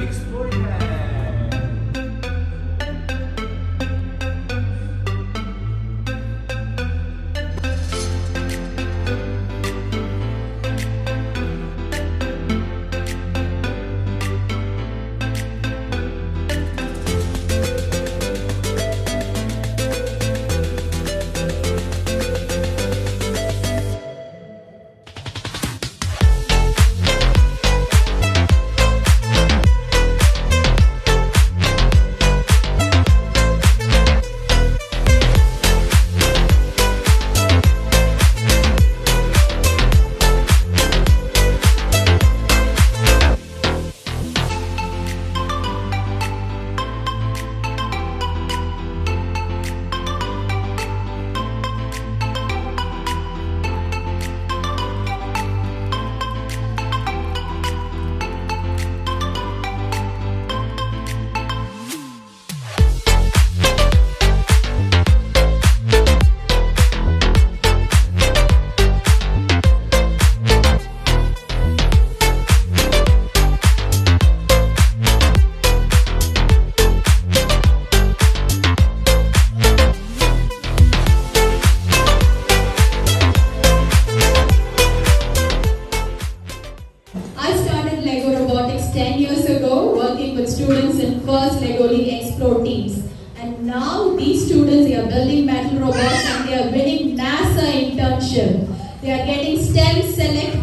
Robotics 10 years ago, working with students in first Legoli Explore teams. And now these students, they are building metal robots and they are winning NASA internship. They are getting STEM Select